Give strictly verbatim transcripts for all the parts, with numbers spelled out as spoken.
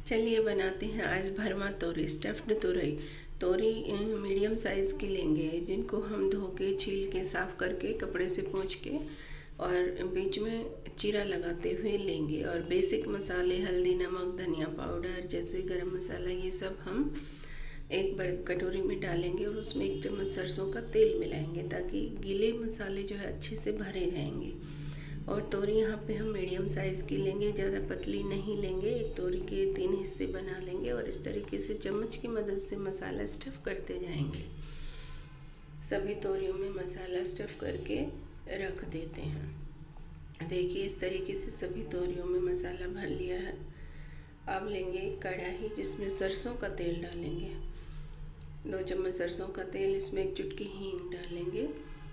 चलिए बनाते हैं आज भरमा तोरी, स्टफ्ड तोरई। तोरी मीडियम साइज़ की लेंगे, जिनको हम धो के छील के साफ़ करके कपड़े से पोंछ के और बीच में चीरा लगाते हुए लेंगे। और बेसिक मसाले हल्दी, नमक, धनिया पाउडर जैसे गरम मसाला, ये सब हम एक बड़ी कटोरी में डालेंगे और उसमें एक चम्मच सरसों का तेल मिलाएंगे ताकि गीले मसाले जो है अच्छे से भरे जाएंगे। और तोरी यहाँ पे हम मीडियम साइज़ की लेंगे, ज़्यादा पतली नहीं लेंगे। एक तोरी के तीन हिस्से बना लेंगे और इस तरीके से चम्मच की मदद से मसाला स्टफ़ करते जाएंगे। सभी तोरियों में मसाला स्टफ़ करके रख देते हैं। देखिए इस तरीके से सभी तोरियों में मसाला भर लिया है। अब लेंगे एक कढ़ाई जिसमें सरसों का तेल डालेंगे, दो चम्मच सरसों का तेल। इसमें एक चुटकी हींग डालेंगे,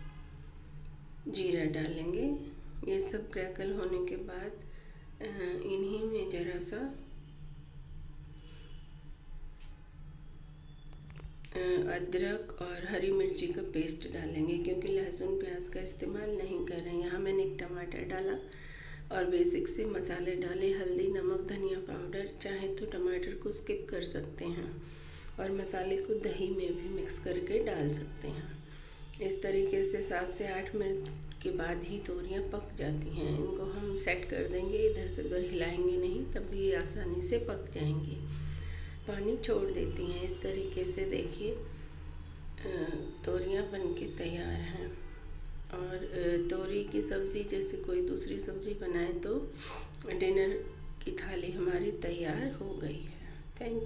जीरा डालेंगे। ये सब क्रैकल होने के बाद इन्हीं में ज़रा सा अदरक और हरी मिर्ची का पेस्ट डालेंगे, क्योंकि लहसुन प्याज का इस्तेमाल नहीं कर रहे हैं। यहाँ मैंने एक टमाटर डाला और बेसिक से मसाले डाले, हल्दी, नमक, धनिया पाउडर। चाहे तो टमाटर को स्किप कर सकते हैं और मसाले को दही में भी मिक्स करके डाल सकते हैं। इस तरीके से सात से आठ मिनट के बाद ही तोरियां पक जाती हैं। इनको हम सेट कर देंगे, इधर से उधर हिलाएंगे नहीं, तब ये आसानी से पक जाएंगी। पानी छोड़ देती हैं इस तरीके से। देखिए तोरियां बनके तैयार हैं। और तोरी की सब्ज़ी जैसे कोई दूसरी सब्ज़ी बनाए तो डिनर की थाली हमारी तैयार हो गई है। थैंक